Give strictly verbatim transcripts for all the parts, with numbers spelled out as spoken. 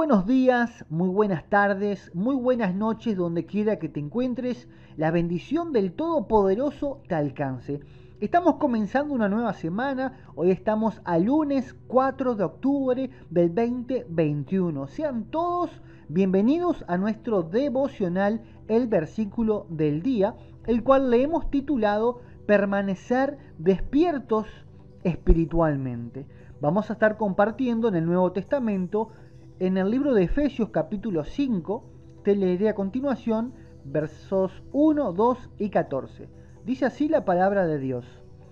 buenos días, muy buenas tardes, muy buenas noches, donde quiera que te encuentres, la bendición del Todopoderoso te alcance. Estamos comenzando una nueva semana, hoy estamos a lunes cuatro de octubre del veinte veintiuno. Sean todos bienvenidos a nuestro devocional, el versículo del día, el cual le hemos titulado Permanecer despiertos espiritualmente. Vamos a estar compartiendo en el Nuevo Testamento, en el libro de Efesios capítulo cinco, te leeré a continuación versos uno, dos y catorce. Dice así la palabra de Dios: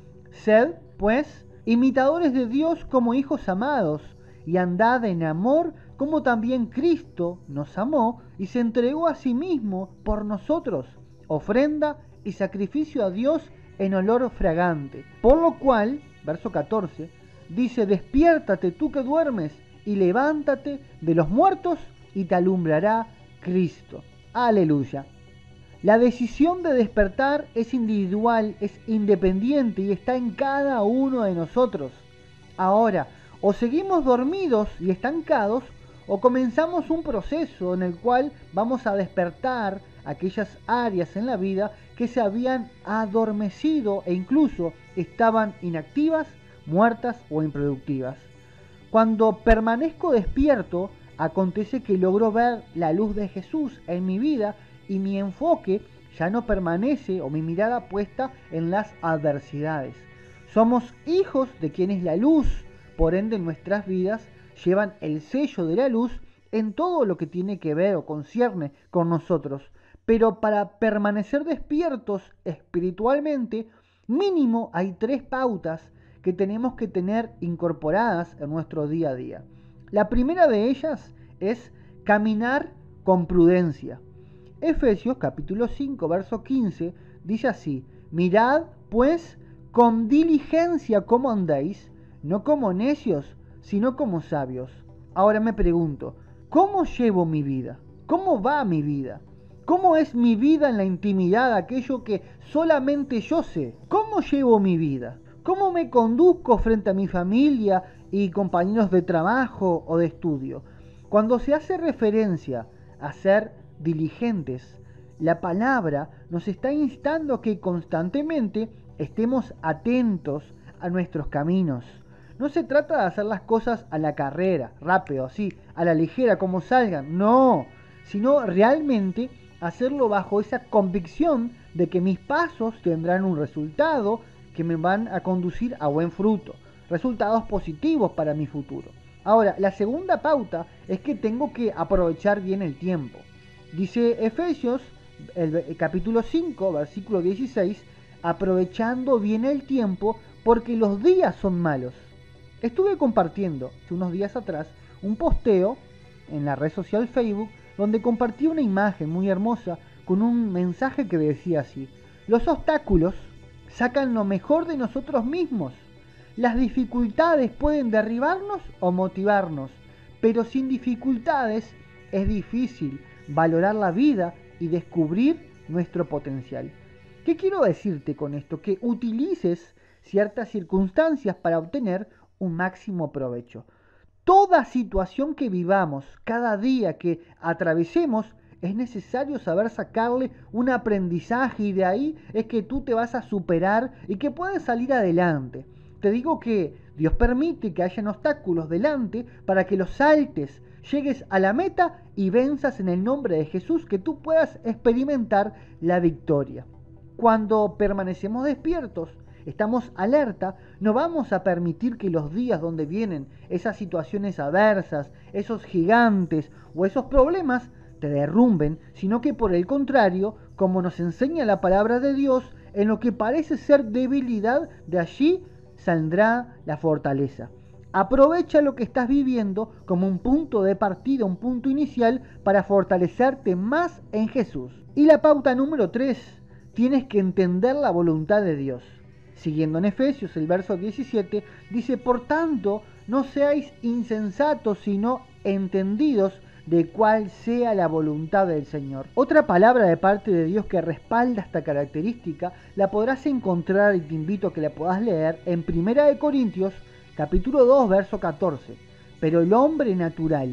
Sed, pues, imitadores de Dios como hijos amados, y andad en amor como también Cristo nos amó y se entregó a sí mismo por nosotros, ofrenda y sacrificio a Dios en olor fragante. Por lo cual, verso catorce, dice: Despiértate tú que duermes, y levántate de los muertos, y te alumbrará Cristo. Aleluya. La decisión de despertar es individual, es independiente y está en cada uno de nosotros. Ahora, o seguimos dormidos y estancados, o comenzamos un proceso en el cual vamos a despertar aquellas áreas en la vida que se habían adormecido e incluso estaban inactivas, muertas o improductivas. Cuando permanezco despierto, acontece que logro ver la luz de Jesús en mi vida y mi enfoque ya no permanece o mi mirada puesta en las adversidades. Somos hijos de quien es la luz, por ende nuestras vidas llevan el sello de la luz en todo lo que tiene que ver o concierne con nosotros. Pero para permanecer despiertos espiritualmente, mínimo hay tres pautas que tenemos que tener incorporadas en nuestro día a día. La primera de ellas es caminar con prudencia. Efesios capítulo cinco, verso quince, dice así: Mirad, pues, con diligencia cómo andéis, no como necios, sino como sabios. Ahora me pregunto, ¿cómo llevo mi vida? ¿Cómo va mi vida? ¿Cómo es mi vida en la intimidad, aquello que solamente yo sé? ¿Cómo llevo mi vida? ¿Cómo me conduzco frente a mi familia y compañeros de trabajo o de estudio? Cuando se hace referencia a ser diligentes, la palabra nos está instando a que constantemente estemos atentos a nuestros caminos. No se trata de hacer las cosas a la carrera, rápido, así, a la ligera, como salgan, no, sino realmente hacerlo bajo esa convicción de que mis pasos tendrán un resultado que me van a conducir a buen fruto, resultados positivos para mi futuro. Ahora, la segunda pauta es que tengo que aprovechar bien el tiempo. Dice Efesios, el, el capítulo cinco, versículo dieciséis, aprovechando bien el tiempo porque los días son malos. Estuve compartiendo hace unos días atrás un posteo en la red social Facebook donde compartí una imagen muy hermosa con un mensaje que decía así: los obstáculos sacan lo mejor de nosotros mismos. Las dificultades pueden derribarnos o motivarnos, pero sin dificultades es difícil valorar la vida y descubrir nuestro potencial. ¿Qué quiero decirte con esto? Que utilices ciertas circunstancias para obtener un máximo provecho. Toda situación que vivamos, cada día que atravesemos, es necesario saber sacarle un aprendizaje, y de ahí es que tú te vas a superar y que puedes salir adelante. Te digo que Dios permite que hayan obstáculos delante para que los saltes, llegues a la meta y venzas en el nombre de Jesús, que tú puedas experimentar la victoria. Cuando permanecemos despiertos, estamos alerta, no vamos a permitir que los días donde vienen esas situaciones adversas, esos gigantes o esos problemas te derrumben, sino que por el contrario, como nos enseña la palabra de Dios, en lo que parece ser debilidad, de allí saldrá la fortaleza. Aprovecha lo que estás viviendo como un punto de partida, un punto inicial para fortalecerte más en Jesús. Y la pauta número tres, tienes que entender la voluntad de Dios. Siguiendo en Efesios, el verso diecisiete, dice: Por tanto, no seáis insensatos, sino entendidos de cuál sea la voluntad del Señor. Otra palabra de parte de Dios que respalda esta característica la podrás encontrar, y te invito a que la puedas leer, en Primera de Corintios, capítulo dos, verso catorce. Pero el hombre natural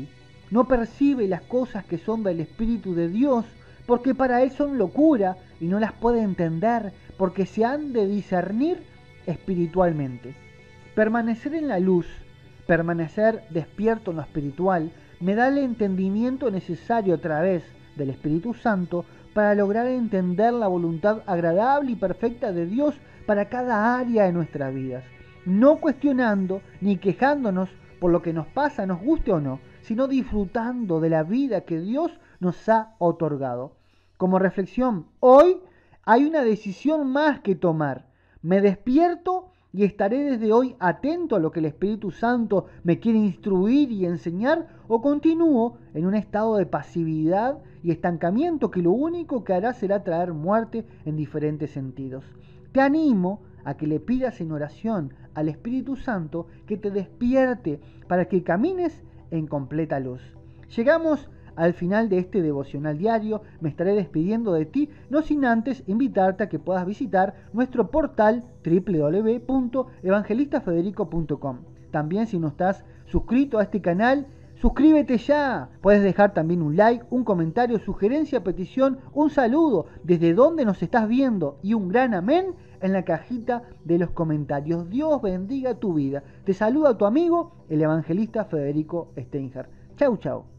no percibe las cosas que son del Espíritu de Dios, porque para él son locura y no las puede entender, porque se han de discernir espiritualmente. Permanecer en la luz, permanecer despierto en lo espiritual, me da el entendimiento necesario a través del Espíritu Santo para lograr entender la voluntad agradable y perfecta de Dios para cada área de nuestras vidas, no cuestionando ni quejándonos por lo que nos pasa, nos guste o no, sino disfrutando de la vida que Dios nos ha otorgado. Como reflexión, hoy hay una decisión más que tomar. Me despierto y estaré desde hoy atento a lo que el Espíritu Santo me quiere instruir y enseñar, o continúo en un estado de pasividad y estancamiento que lo único que hará será traer muerte en diferentes sentidos. Te animo a que le pidas en oración al Espíritu Santo que te despierte para que camines en completa luz. Llegamos al final de este devocional diario. Me estaré despidiendo de ti, no sin antes invitarte a que puedas visitar nuestro portal doble u doble u doble u punto evangelista federico punto com. También, si no estás suscrito a este canal, suscríbete ya. Puedes dejar también un like, un comentario, sugerencia, petición, un saludo, desde donde nos estás viendo, y un gran amén en la cajita de los comentarios. Dios bendiga tu vida. Te saluda tu amigo, el evangelista Federico Steinger. Chau, chau.